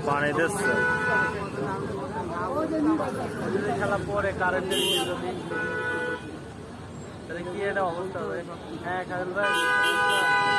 পানি দিচ্ছে খেলা পরে কারেন্টের কি এটা অবস্থা? হ্যাঁ খালেদ ভাই